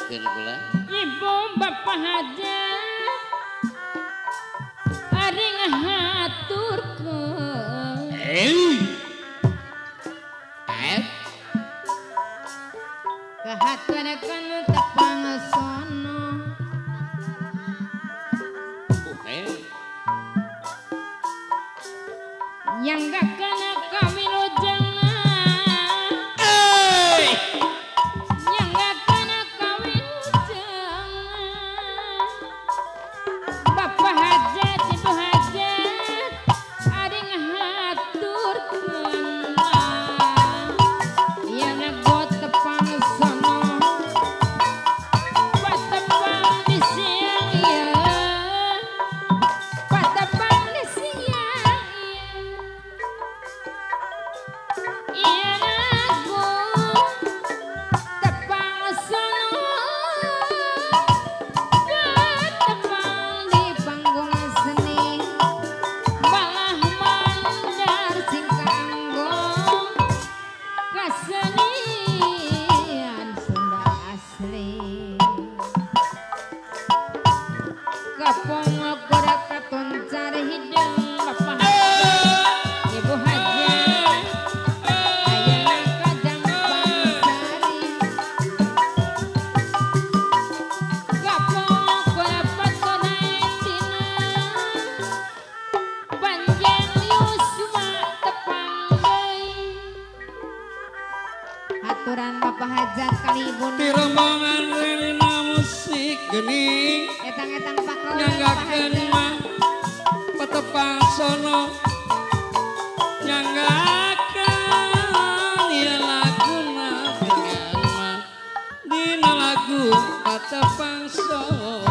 ngaturkeun kula. Ibu bapak hajat ari ngahaturkeun. Kahaturakeun tepang sono. Yang gak kena kawilujeng. Yang gak kena kawilujeng. Bapak hajat, ibu hajat, ari ngahaturkeun. Yang ngagot tepang sono, patepang di siang ieu, patepang di siang ieu. Ieu lagu tepang sono, tepang di panggung seni, malah mandar sing kanggo kesenian Sunda asli. Kapong kurak katuncar hidung bapak hajat, ibu hajat, ayeuna kajang pangsari. Kapong kurak patonain dina, panjang yuswa tepang deui. Aturan bapak hajat kali ibu Di rombongan relina musik geni etang-etang pakau nyanggakeun mah patepang sono nyanggakeun ieu laguna dengan mah dina lagu patepang sono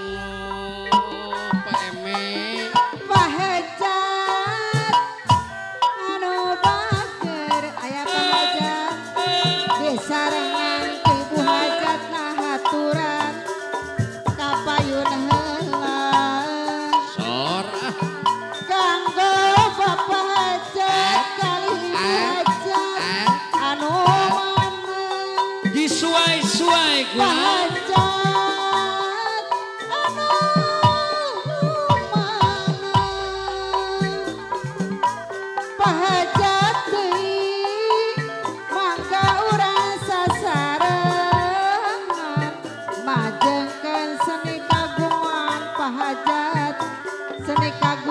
Pak Eme Pak hajat anu bager aya Pak hajat disarengan ku ibu hajat nah haturan kapayun heula sor kanggo bapak hajat kali ibu hajat anu mana disuai-suai Pak gua hajat anu mana Pak hajat deui mangga urang sasarengan majengkeun seni kagungan Pak hajat seni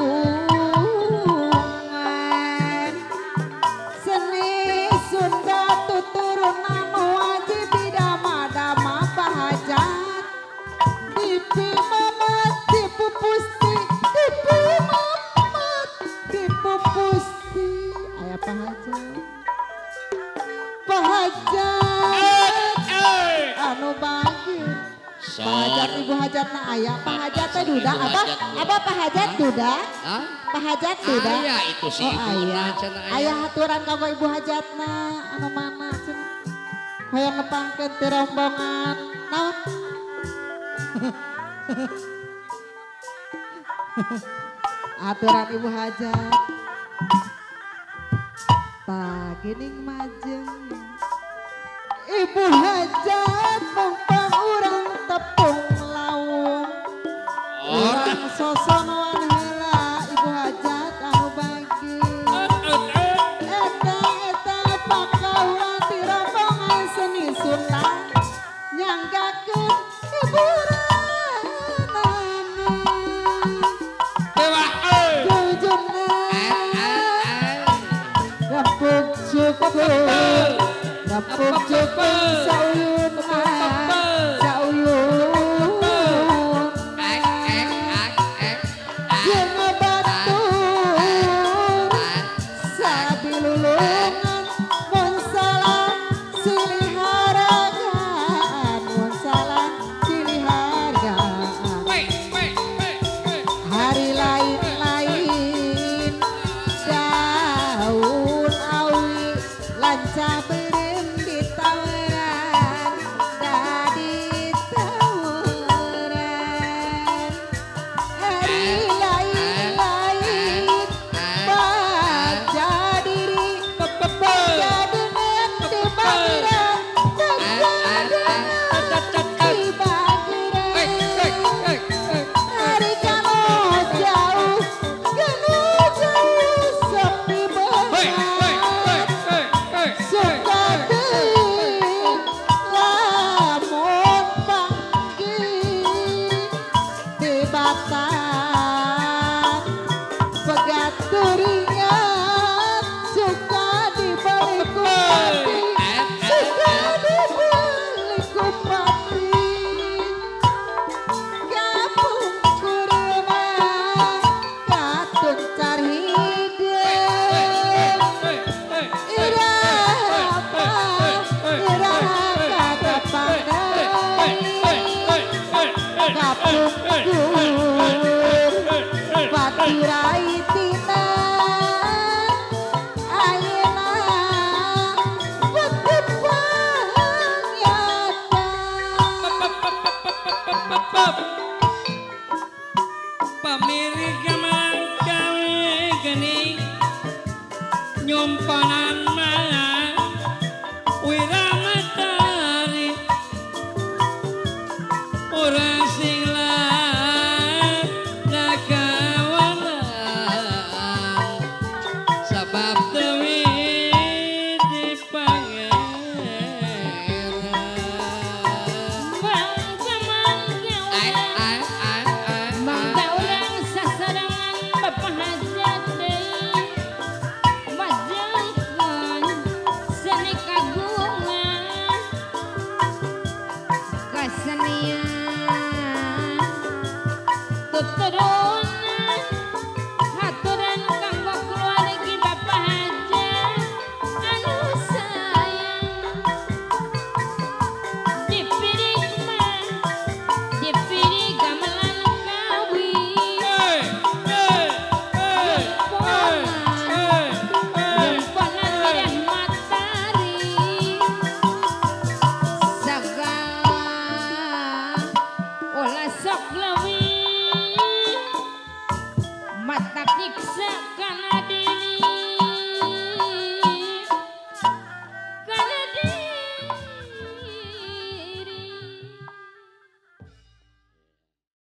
kagungan seni Sunda tuturunan wajib dama-dama Pak hajat dipi mamat dipu pusti dipi mamat dipu pusti aya Pak hajat Pak hajat anu bagir Pak hajat ibu hajat na aya Pak hajat teh duda apa Pak hajat duda Hah? Pak hajat duda Aya itu si oh ibuna aya cenah aya haturan kanggo ibu hajat na anu mana cenah hoyong nepangkeun ti rombongan naon aturan ibu hajat pagining majeng ibu hajat mumpang urang tepung laung urang sosonoan heula ibu hajat anu bagir eta pakaulan ti rombongan seni Sunda nyanggakeun hiburanana jujurna Gapuk cukup Gapuk cukup sauyun sauyun jeung batur sabilulungan mun salah silih hargaan mun salah silih hargaan hari lain-lain daun awi lanca beureum di taweran dadi taweran hari lain-lain baja diri baja dengan di pangeran baja dengan di nyumpanan mah